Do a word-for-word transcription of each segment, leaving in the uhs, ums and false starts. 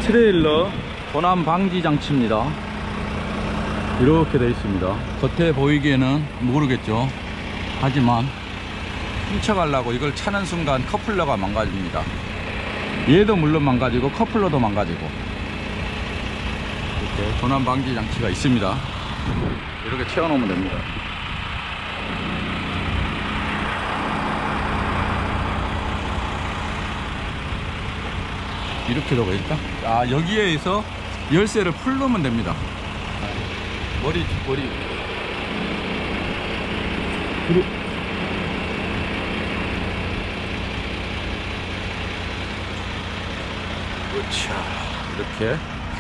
트레일러 도난 방지 장치입니다. 이렇게 되어 있습니다. 겉에 보이기에는 모르겠죠. 하지만 훔쳐가려고 이걸 차는 순간 커플러가 망가집니다. 얘도 물론 망가지고 커플러도 망가지고, 이렇게 도난 방지 장치가 있습니다. 이렇게 채워 놓으면 됩니다. 이렇게 되어 있다. 아, 여기에서 열쇠를 풀르면 됩니다. 머리 머리 그리고 그렇죠. 이렇게.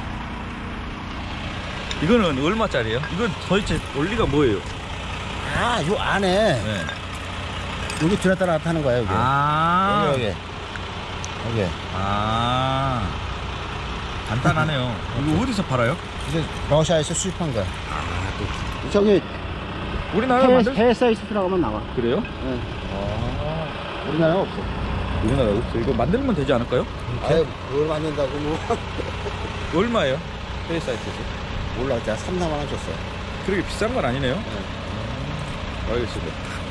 이거는 얼마짜리예요? 이건 도대체 원리가 뭐예요? 아, 요 안에 네. 여기 들었다 놨다 하는 거야, 여기. 아, 여기, 여기. 여기. 아, 간단하네요. 이거 어디서 팔아요? 이게 러시아에서 수입한 거야. 아, 또 저기 우리나라에 해외, 만들? 해외 사이트 들어가면 나와. 그래요? 네. 아, 우리나라에 없어. 우리나라에 없어. 이거 만들면 되지 않을까요? 아유, 뭘 만든다고 뭐. 얼마예요? 해외 사이트에서? 몰라, 제가 삼, 사만 원 줬어요. 그렇게 비싼 건 아니네요. 네. 알겠습니다.